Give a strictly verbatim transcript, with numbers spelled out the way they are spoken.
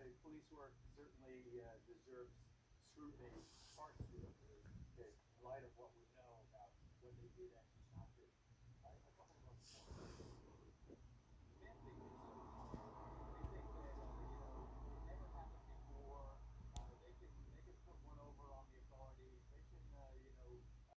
the police work certainly uh, deserves scrutiny, part scrutiny, in light of what we know about what they did at